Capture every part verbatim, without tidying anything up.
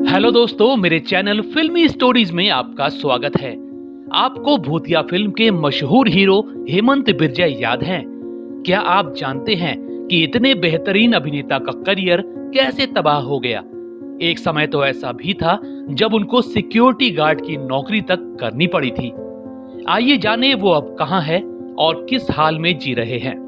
Hello दोस्तों, मेरे channel फिल्मी स्टोरीज में आपका स्वागत है। आपको भूतिया फिल्म के मशहूर हीरो हेमंत बिर्जे याद हैं? क्या आप जानते हैं कि इतने बेहतरीन अभिनेता का करियर कैसे तबाह हो गया? एक समय तो ऐसा भी था जब उनको सिक्योरिटी गार्ड की नौकरी तक करनी पड़ी थी। आइए जाने वो अब कहां है और किस हाल में जी रहे हैं।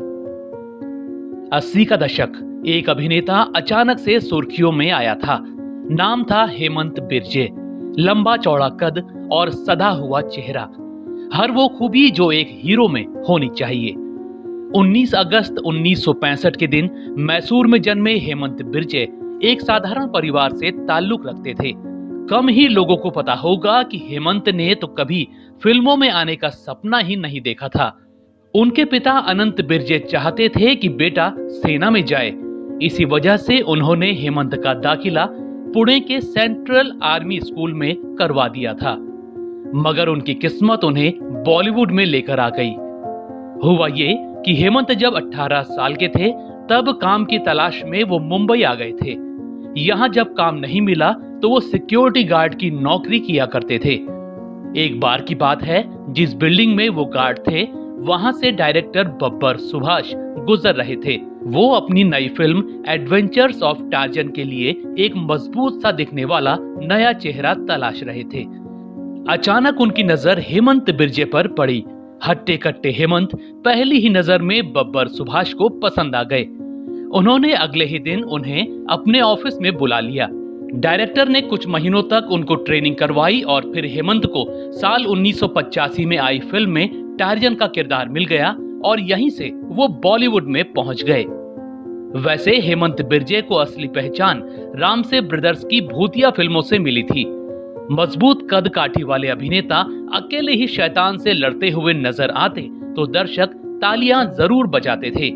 अस्सी का दशक, एक अभिनेता अचानक से सुर्खियों में आया था। नाम था हेमंत बिर्जे। लंबा चौड़ा कद और सदा हुआ चेहरा, हर वो खूबी जो एक हीरो में होनी चाहिए। उन्नीस अगस्त उन्नीस सौ पैंसठ के दिन मैसूर में जन्मे हेमंत बिर्जे एक साधारण परिवार से ताल्लुक रखते थे। कम ही लोगों को पता होगा कि हेमंत ने तो कभी फिल्मों में आने का सपना ही नहीं देखा था। उनके पिता अनंत बिर्जे चाहते थे कि बेटा सेना में जाए। इसी वजह से उन्होंने हेमंत का दाखिला पुणे के सेंट्रल आर्मी स्कूल में करवा दिया था, मगर उनकी किस्मत उन्हें बॉलीवुड में लेकर आ गई। हुआ ये कि हेमंत जब अठारह साल के थे तब काम की तलाश में वो मुंबई आ गए थे। यहाँ जब काम नहीं मिला तो वो सिक्योरिटी गार्ड की नौकरी किया करते थे। एक बार की बात है, जिस बिल्डिंग में वो गार्ड थे वहां से डायरेक्टर बब्बर सुभाष गुजर रहे थे। वो अपनी नई फिल्म एडवेंचर्स ऑफ टार्जन के लिए एक मजबूत सा दिखने वाला नया चेहरा तलाश रहे थे। अचानक उनकी नजर हेमंत बिर्जे पर पड़ी। हट्टे कट्टे हेमंत पहली ही नजर में बब्बर सुभाष को पसंद आ गए। उन्होंने अगले ही दिन उन्हें अपने ऑफिस में बुला लिया। डायरेक्टर ने कुछ महीनों तक उनको ट्रेनिंग करवाई और फिर हेमंत को साल उन्नीस सौ पचासी में आई फिल्म में टार्जन का किरदार मिल गया और यहीं से वो बॉलीवुड में पहुंच गए। वैसे हेमंत बिर्जे को असली पहचान रामसे ब्रदर्स की भूतिया फिल्मों से मिली थी। मजबूत कद काठी वाले अभिनेता अकेले ही शैतान से लड़ते हुए नजर आते तो दर्शक तालियां जरूर बजाते थे।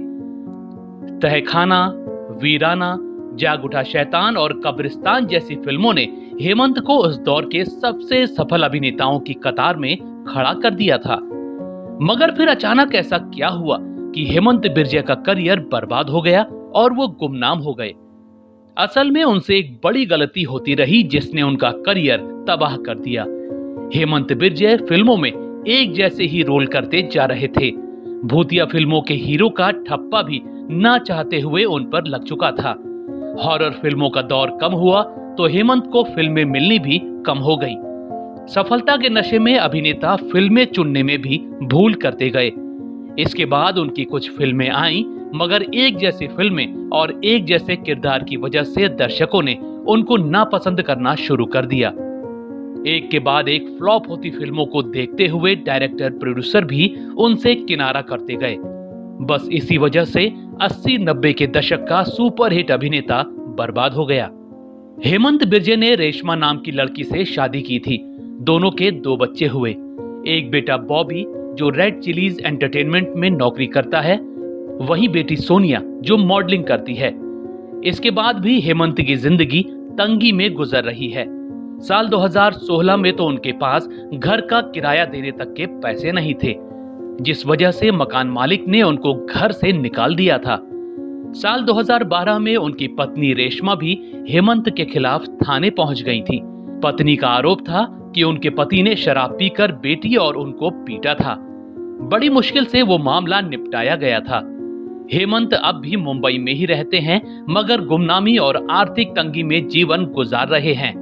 तहखाना, वीराना, जाग उठा शैतान और कब्रिस्तान जैसी फिल्मों ने हेमंत को उस दौर के सबसे सफल अभिनेताओं की कतार में खड़ा कर दिया था। मगर फिर अचानक ऐसा क्या हुआ कि हेमंत बिर्जे का करियर बर्बाद हो गया और वो गुमनाम हो गए। असल में उनसे एक बड़ी गलती होती रही जिसने उनका करियर तबाह कर दिया। हेमंत बिर्जे फिल्मों में एक जैसे ही रोल करते जा रहे थे। भूतिया फिल्मों के हीरो का ठप्पा भी ना चाहते हुए उन पर लग चुका था। हॉरर फिल्मों का दौर कम हुआ तो हेमंत को फिल्में मिलनी भी कम हो गई। सफलता के नशे में अभिनेता फिल्में चुनने में भी भूल करते गए। इसके बाद उनकी कुछ फिल्में आईं, मगर एक जैसी फिल्में और एक जैसे किरदार की वजह से दर्शकों ने उनको नापसंद करना शुरू कर दिया। एक के बाद एक फ्लॉप होती फिल्मों को देखते हुए डायरेक्टर प्रोड्यूसर भी उनसे किनारा करते गए। बस इसी वजह से अस्सी नब्बे के दशक का सुपरहिट अभिनेता बर्बाद हो गया। हेमंत बिर्जे ने रेशमा नाम की लड़की से शादी की थी। दोनों के दो बच्चे हुए। एक बेटा बॉबी जो रेड चिलीज एंटरटेनमेंट में नौकरी करता है, वही बेटी सोनिया जो मॉडलिंग करती है। इसके बाद भी हेमंत की जिंदगी तंगी में गुजर रही है। साल दो हज़ार सोलह में तो उनके पास घर का किराया देने तक के पैसे नहीं थे, जिस वजह से मकान मालिक ने उनको घर से निकाल दिया था। साल दो हज़ार बारह में उनकी पत्नी रेशमा भी हेमंत के खिलाफ थाने पहुंच गई थी। पत्नी का आरोप था कि उनके पति ने शराब पीकर बेटी और उनको पीटा था। बड़ी मुश्किल से वो मामला निपटाया गया था। हेमंत अब भी मुंबई में ही रहते हैं, मगर गुमनामी और आर्थिक तंगी में जीवन गुजार रहे हैं।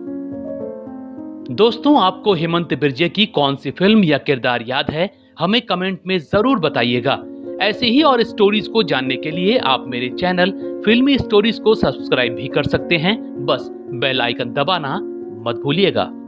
दोस्तों, आपको हेमंत बिर्जे की कौन सी फिल्म या किरदार याद है? हमें कमेंट में जरूर बताइएगा। ऐसे ही और स्टोरीज को जानने के लिए आप मेरे चैनल फिल्मी स्टोरीज को सब्सक्राइब भी कर सकते हैं। बस बेल आइकन दबाना मत भूलिएगा।